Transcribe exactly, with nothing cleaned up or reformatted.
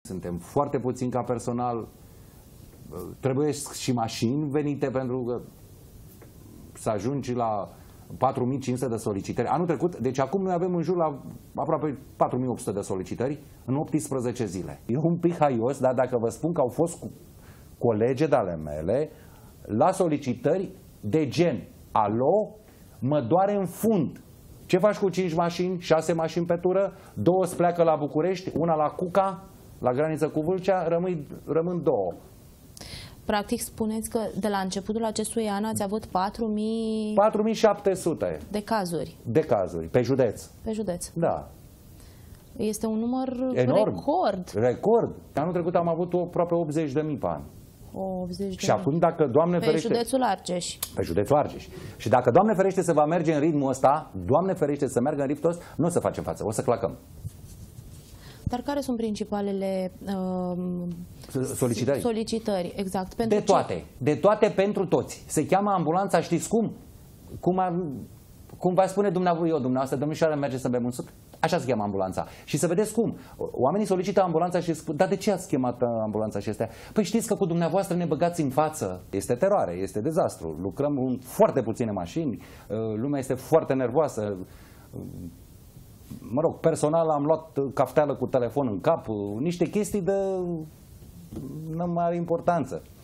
Suntem foarte puțini ca personal, trebuie și mașini venite pentru că să ajungi la patru mii cinci sute de solicitări. Anul trecut, deci acum noi avem în jur la aproape patru mii opt sute de solicitări în optsprezece zile. E un pic haios, dar dacă vă spun că au fost cu colege de-ale mele la solicitări de gen: alo, mă doare în fund. Ce faci cu cinci mașini, șase mașini pe tură, două îți pleacă la București, una la Cuca, la graniță cu Vâlcea, rămâi, rămân două. Practic spuneți că de la începutul acestui an ați avut patru mii patru mii șapte sute de cazuri. De cazuri, pe județ. Pe județ. Da. Este un număr enorm. Record. Record. Anul trecut am avut aproape optzeci de mii pe an. optzeci de și acum, dacă Doamne pe ferește... Pe județul Argeș. Pe județul Argeș. Și dacă Doamne ferește să va merge în ritmul ăsta, Doamne ferește să meargă în ritmul ăsta, nu o să facem față, o să clacăm. Dar care sunt principalele uh, solicitări? Solicitări, exact. Pentru de toate. Ce? De toate pentru toți. Se cheamă ambulanța, știți cum? Cum, ar, cum va spune dumneavoastră, eu, dumneavoastră, domnișoară, merge să bem un suc? Așa se cheamă ambulanța. Și să vedeți cum. Oamenii solicită ambulanța și spun: dar de ce ați chemat ambulanța și astea? Păi știți că cu dumneavoastră ne băgați în față. Este teroare, este dezastru. Lucrăm în foarte puține mașini, lumea este foarte nervoasă. Mă rog, personal am luat cafteală cu telefon în cap, niște chestii de nu mare importanță.